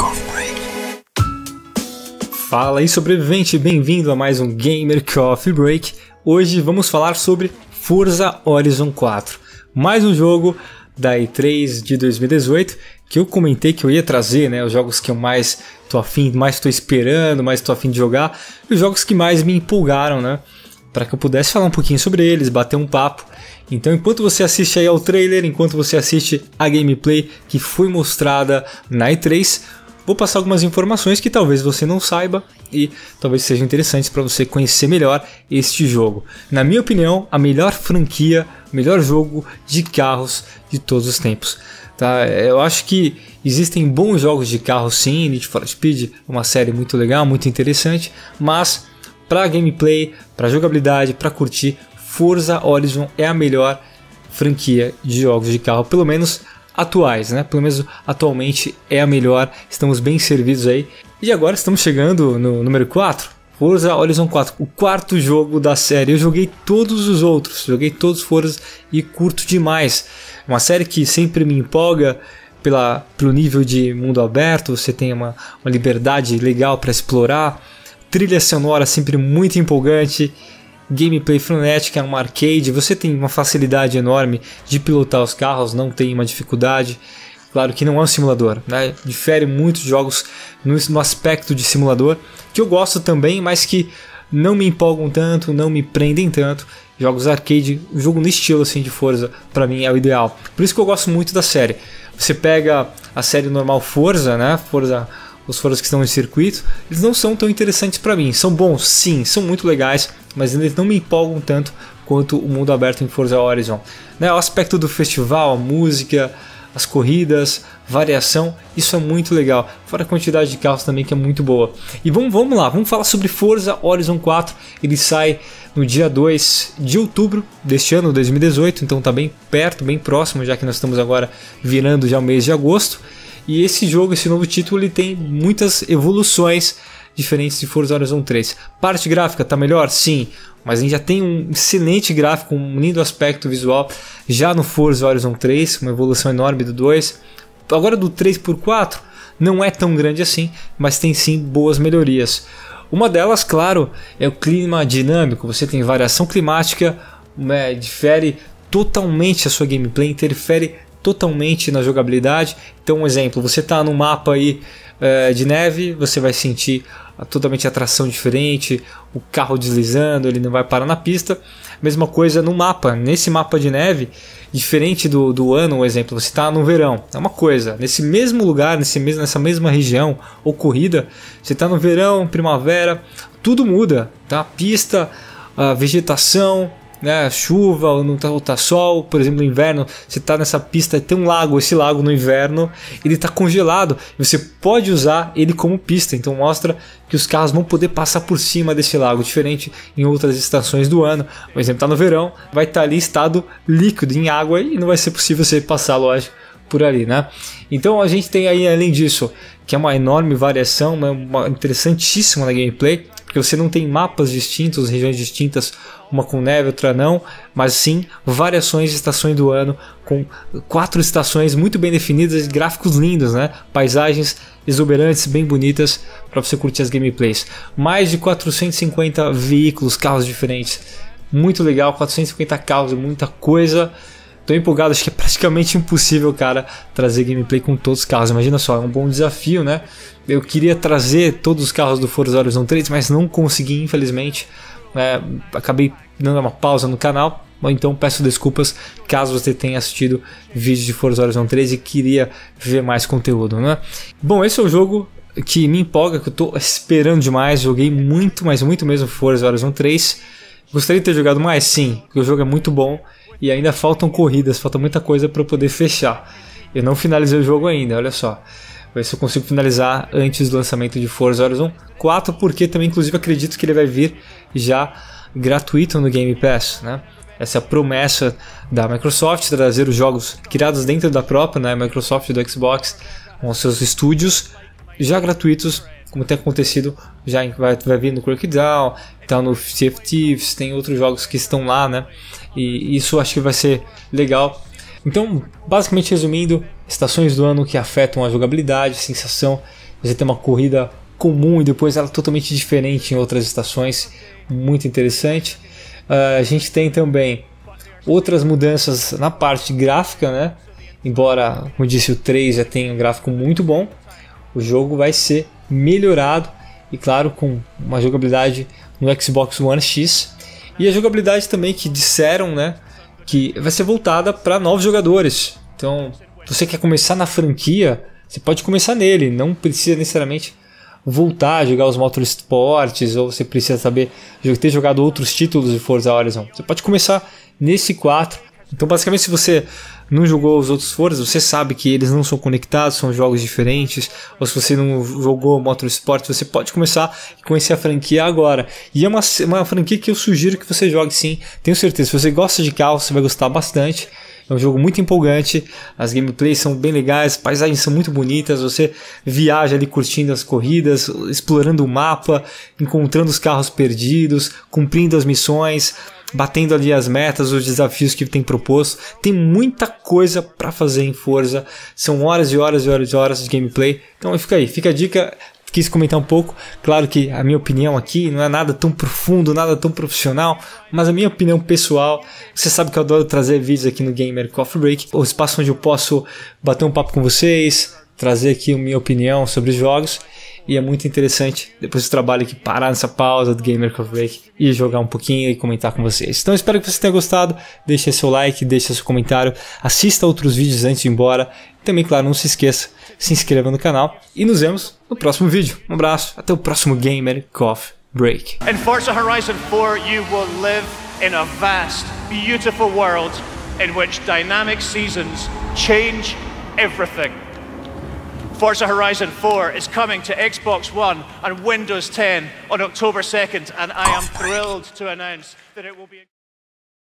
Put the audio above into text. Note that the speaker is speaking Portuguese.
Coffee Break. Fala aí, sobrevivente, bem-vindo a mais um Gamer Coffee Break. Hoje vamos falar sobre Forza Horizon 4, mais um jogo da E3 de 2018 que eu comentei que eu ia trazer, né, os jogos que eu mais tô afim, mais tô esperando, mais tô afim de jogar, e os jogos que mais me empolgaram, né, para que eu pudesse falar um pouquinho sobre eles, bater um papo. Então, enquanto você assiste aí ao trailer, enquanto você assiste a gameplay que foi mostrada na E3, vou passar algumas informações que talvez você não saiba e talvez sejam interessantes para você conhecer melhor este jogo. Na minha opinião, a melhor franquia, o melhor jogo de carros de todos os tempos. Tá? Eu acho que existem bons jogos de carro sim, Need for Speed, uma série muito legal, muito interessante, mas para gameplay, para jogabilidade, para curtir, Forza Horizon é a melhor franquia de jogos de carro, pelo menos atuais, né? Pelo menos atualmente é a melhor, estamos bem servidos aí. E agora estamos chegando no número 4, Forza Horizon 4, o quarto jogo da série. Eu joguei todos os outros, joguei todos os Forza e curto demais. Uma série que sempre me empolga pelo nível de mundo aberto, você tem uma liberdade legal para explorar, trilha sonora sempre muito empolgante, gameplay frenética, é um arcade, você tem uma facilidade enorme de pilotar os carros, não tem uma dificuldade. Claro que não é um simulador, né? Difere muitos jogos no aspecto de simulador, que eu gosto também, mas que não me empolgam tanto, não me prendem tanto. Jogos arcade, jogo no estilo assim de Forza, pra mim é o ideal. Por isso que eu gosto muito da série. Você pega a série normal Forza, né? Os Forza que estão em circuito, eles não são tão interessantes para mim. São bons, sim, são muito legais, mas eles não me empolgam tanto quanto o mundo aberto em Forza Horizon. Né, o aspecto do festival, a música, as corridas, variação, isso é muito legal. Fora a quantidade de carros também, que é muito boa. E vamos lá, vamos falar sobre Forza Horizon 4. Ele sai no dia 2 de outubro deste ano, 2018, então está bem perto, bem próximo, já que nós estamos agora virando já o mês de agosto. E esse jogo, esse novo título, ele tem muitas evoluções diferentes de Forza Horizon 3. Parte gráfica está melhor? Sim, mas a gente já tem um excelente gráfico, um lindo aspecto visual já no Forza Horizon 3, uma evolução enorme do 2. Agora do 3 por 4 não é tão grande assim, mas tem sim boas melhorias. Uma delas, claro, é o clima dinâmico. Você tem variação climática, difere totalmente a sua gameplay, interfere totalmente na jogabilidade. Então, um exemplo, você está num mapa aí de neve, você vai sentir totalmente atração diferente, o carro deslizando, ele não vai parar na pista. Mesma coisa no mapa, nesse mapa de neve, diferente do ano, um exemplo, você está no verão, é uma coisa, nesse mesmo lugar, nessa mesma região ou corrida, você está no verão, primavera, tudo muda, tá? A pista, a vegetação, né, chuva, ou não tá sol, por exemplo, no inverno, você está nessa pista, tem um lago, esse lago no inverno, ele está congelado, você pode usar ele como pista, então mostra que os carros vão poder passar por cima desse lago, diferente em outras estações do ano. Por exemplo, está no verão, vai estar ali estado líquido, em água, e não vai ser possível você passar, lógico, por ali, né? Então a gente tem aí, além disso, que é uma enorme variação, uma interessantíssima na gameplay, porque você não tem mapas distintos, regiões distintas, uma com neve, outra não, mas sim variações de estações do ano, com 4 estações muito bem definidas, gráficos lindos, né? Paisagens exuberantes, bem bonitas para você curtir as gameplays. Mais de 450 veículos, carros diferentes, muito legal, 450 carros, muita coisa. Tô empolgado, acho que é praticamente impossível, cara, trazer gameplay com todos os carros. Imagina só, é um bom desafio, né? Eu queria trazer todos os carros do Forza Horizon 3, mas não consegui, infelizmente. Acabei dando uma pausa no canal, então peço desculpas caso você tenha assistido vídeos de Forza Horizon 3 e queria ver mais conteúdo, né? Bom, esse é o jogo que me empolga, que eu tô esperando demais. Joguei muito, mas muito mesmo Forza Horizon 3. Gostaria de ter jogado mais? Sim, porque o jogo é muito bom. E ainda faltam corridas, falta muita coisa para eu poder fechar. Eu não finalizei o jogo ainda, olha só. Ver se eu consigo finalizar antes do lançamento de Forza Horizon 4, porque também inclusive acredito que ele vai vir já gratuito no Game Pass, né? Essa é a promessa da Microsoft, trazer os jogos criados dentro da própria, né, Microsoft do Xbox, com os seus estúdios, já gratuitos, como tem acontecido, já vai vir no Crackdown, tá no Sea of Thieves, tem outros jogos que estão lá, né? E isso acho que vai ser legal. Então, basicamente resumindo, estações do ano que afetam a jogabilidade, sensação você tem uma corrida comum e depois ela totalmente diferente em outras estações, muito interessante. A gente tem também outras mudanças na parte gráfica, né? Embora, como eu disse, o 3 já tenha um gráfico muito bom, o jogo vai ser melhorado e, claro, com uma jogabilidade no Xbox One X. E a jogabilidade também que disseram, né, que vai ser voltada para novos jogadores. Então, se você quer começar na franquia, você pode começar nele, não precisa necessariamente voltar a jogar os Motorsports, ou você precisa saber ter jogado outros títulos de Forza Horizon. Você pode começar nesse 4. Então, basicamente, se você não jogou os outros Forza, você sabe que eles não são conectados, são jogos diferentes. Ou se você não jogou Motorsport, você pode começar a conhecer a franquia agora. E é uma franquia que eu sugiro que você jogue, sim. Tenho certeza, se você gosta de carro, você vai gostar bastante. É um jogo muito empolgante, as gameplays são bem legais, as paisagens são muito bonitas, você viaja ali curtindo as corridas, explorando o mapa, encontrando os carros perdidos, cumprindo as missões, batendo ali as metas, os desafios que tem proposto. Tem muita coisa para fazer em Forza, são horas e horas e horas e horas de gameplay. Então fica aí, fica a dica. Quis comentar um pouco, claro que a minha opinião aqui não é nada tão profundo, nada tão profissional, mas a minha opinião pessoal, você sabe que eu adoro trazer vídeos aqui no Gamer Coffee Break, o espaço onde eu posso bater um papo com vocês, trazer aqui a minha opinião sobre os jogos, e é muito interessante depois do trabalho aqui parar nessa pausa do Gamer Coffee Break e jogar um pouquinho e comentar com vocês. Então espero que você tenha gostado, deixe seu like, deixe seu comentário, assista outros vídeos antes de ir embora, e também, claro, não se esqueça, se inscreva no canal e nos vemos no próximo vídeo. Um abraço, até o próximo Gamer Coffee Break. In Forza Horizon 4 you will live in a vast, beautiful world in which dynamic seasons change everything. Forza Horizon 4 is coming to Xbox One and Windows 10 on October 2nd, and I am thrilled to announce that it will be